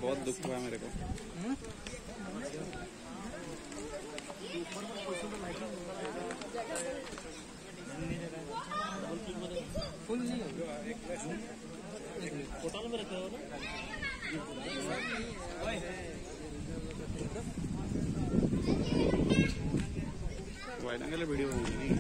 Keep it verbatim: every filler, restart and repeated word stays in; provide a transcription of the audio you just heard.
बहुत दुख हुआ मेरे को। फुल नहीं होटल में रखे हो ना वाइड एंगल वीडियो